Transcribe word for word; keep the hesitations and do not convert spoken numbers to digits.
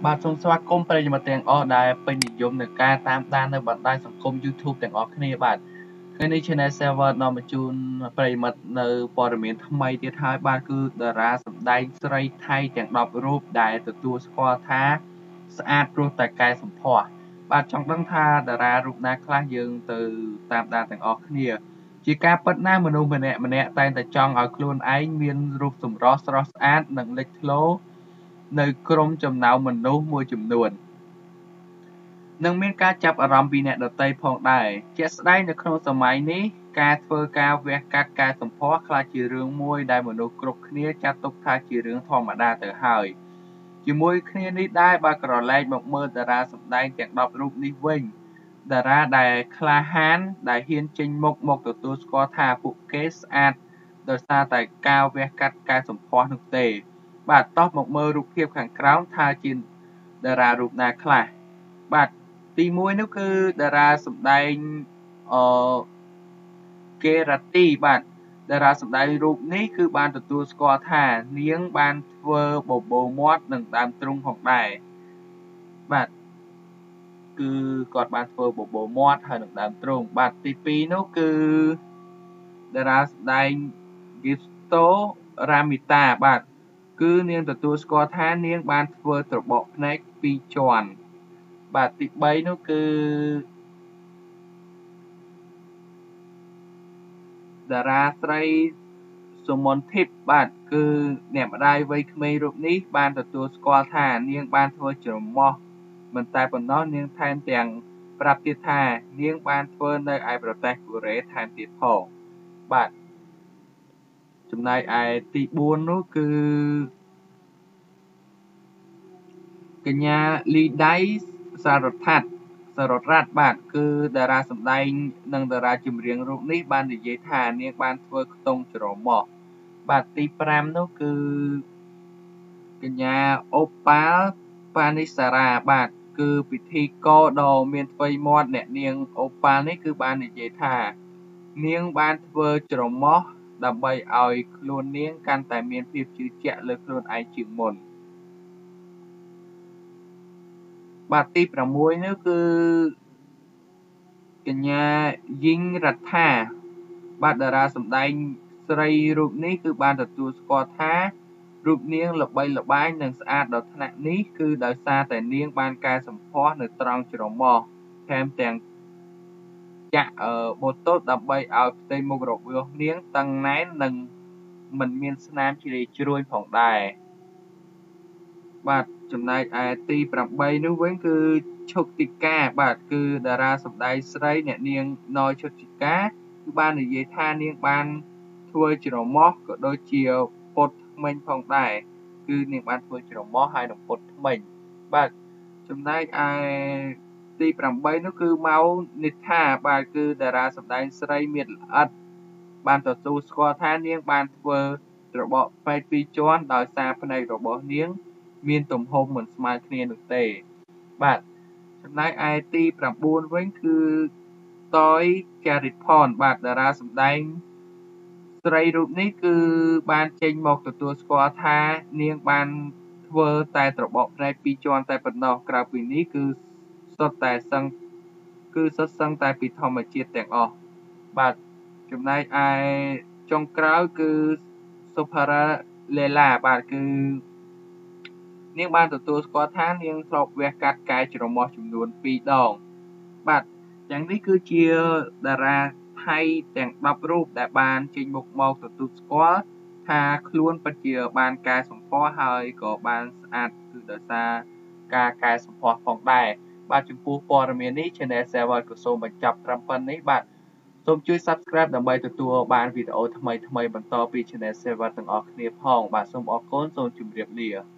បាទសូមស្វាគមន៍ប្រិយមិត្តទាំងអស់ដែលពេញនិយមនឹងការតាមដាននៅបណ្ដាញសង្គម YouTube ទាំងអស់គ្នាបាទថ្ងៃនេះ Channel Server នាំមកជូនប្រិយមិត្តនៅព័ត៌មានថ្មីទៀតហើយបាទគឺតារាសម្ដែងស្រីថៃទាំងដប់រូបដែលទទួលស្គាល់ថាស្អាតព្រោះតែកែសម្ផស្សបាទចង់ដឹងថាតារារូបណាខ្លះយើងទៅតាមដានទាំងអស់គ្នាជាការពិតណាមនុស្សម្នាក់ម្នាក់តែងតែចង់ឲ្យខ្លួនឯងមានរូបសម្រស់ស្រស់ស្អាតនិងលេចធ្លោនៅក្រុមចំណោមមនុស្សមួយចំនួននឹងមានការចាប់អារម្មណ៍ពីអ្នកដទៃផងដែរជាក់ស្ដែងនៅក្នុងសម័យនេះការធ្វើការវះកាត់កែសម្ផស្សខ្លះជារឿងមួយដែលមនុស្សគ្រប់គ្នាចាត់ទុកថាជារឿងធម្មតាទៅហើយជាមួយគ្នានេះដែរបើក្រឡេកមកមើលតារាសម្ដែងទាំងដប់រូបនេះវិញតារាដែលក្លាហានដែលហ៊ានចេញមុខមកទទួលស្គាល់ថាពួកគេស្អាតដោយសារតែការវះកាត់កែសម្ផស្សនោះទេបាទតោះមកមើលរូបភាពខាងក្រោមថាជាតារារូបណាខ្លះបាទទីមួយនោះគឺតារាសម្ដែងអឺកេរ៉ាទីបាទតារាសម្ដែងរូបនេះគឺបានទទួលស្គាល់ថានាងបានធ្វើបបោមាត់និងដើមទ្រូងផងដែរបាទគឺគាត់បានធ្វើបបោមាត់ហើយនិងដើមទ្រូងបាទទីពីរនោះគឺតារាសម្ដែង Gisto Ramita បាទគឺនាងទទួលស្គាល់ថានាងបានធ្វើត្របកភ្នែកពីរជាន់បាទទីបីនោះគឺតារាស្រីសុមនធីបបាទគឺអ្នកម្ដាយវ័យក្មេងរូបនេះបានទទួលស្គាល់ថានាងបានធ្វើច្រមុះមិនតែប៉ុណ្ណោះនាងថែមទាំងប្រាប់ទៀតថានាងបានធ្វើនៅឯប្រទេសកូរ៉េថែមទៀតផងបាទចំណែកឯទីបួននោះគឺកញ្ញាលីដៃសារ៉ាត់សារ៉ាត់បាទគឺតារាសម្ដែងនិងតារាចម្រៀងរូបនេះបាននិយាយថានាងបានធ្វើខ្ទង់ច្រមុះបាទទីប្រាំនោះគឺកញ្ញាអូប៉ាល់ប៉ានីសារ៉ាបាទគឺពិធីករដ៏មានថ្វីមាត់អ្នកនាងអូប៉ាល់នេះគឺបាននិយាយថានាងបានធ្វើច្រមុះដើម្បីឲ្យខ្លួននាងកាន់តែមានភាពជឿជាក់លើខ្លួនឯងជាងមុនបាទទីប្រាំមួយនោះគឺកញ្ញាយីងរដ្ឋាបាទតារាសម្ដែងស្រីរូបនេះគឺបានទទួលស្គាល់ថារូបនាងល្បីល្បាញនិងស្អាតដល់ថ្នាក់នេះគឺដោយសារតែនាងបានកែសម្ផស្សនៅត្រង់ច្រមុះថែមទាំងចាក់បូតូសដើម្បីឲ្យផ្ទៃមុខរបស់នាងតឹងណែននិងមិនមានស្នាមជ្រាយជ្រួញផងដែរបាទចំណែកឯទីប្រាំបីនោះវិញគឺឈុកទីកាបាទគឺតារាសម្ដែងស្រីអ្នកនាងណយឈុកទីកាគឺបាននិយាយថានាងបានធ្វើច្រមុះក៏ដូចជាពុតថ្មិញផងដែរគឺនាងបានធ្វើច្រមុះហើយនឹងពុតថ្មិញបាទចំណែកឯទីប្រាំបីនោះគឺម៉ៅនិថាបាទគឺតារាសម្ដែងស្រីមានល្អិតបានទទួលស្គាល់ថានាងបានធ្វើត្របកភ្នែកពីរជាន់ដោយសារភ្នែករបស់នាងមានទំហំមិនស្មើគ្នានោះទេបាទចំណែកឯទីប្រាំបួនវិញគឺតយចារិតផនបាទតារាសម្ដែងស្រីរូបនេះគឺបានចេញមកទទួលស្គាល់ថានាងបានធ្វើតែត្របកភ្នែកពីរជាន់តែប៉ុណ្ណោះក្រៅពីនេះគឺសុទ្ធតែសឹងគឺសុទ្ធសឹងតែពីធម្មជាតិទាំងអស់បាទចំណែកឯចុងក្រោយគឺសុផារ៉ាលេឡាបាទគឺនាងបានទទួលស្គាល់ថានាងធ្លាប់វះកាត់កែច្រមុះចំនួនពីរដងបាទយ៉ាងនេះគឺជាតារាថៃទាំងដប់រូបដែលបានចេញមុខមកទទួលស្គាល់ថាខ្លួនពិតជាបានកែសម្ផស្សហើយក៏បានស្អាតគឺដោយសារការកែសម្ផស្សផងដែរបាទចំពោះព័ត៌មាននេះ Channel Server ក៏សូមបញ្ចប់ត្រឹមប៉ុណ្្នេះបាទសូមជួយ Subscribe ដើម្បីទទួលបានវីដេអូថ្មីៗបន្តពី Channel Server ទាំងអស់គ្នាផងបាទសូមអរគុណសូមជម្រាបលា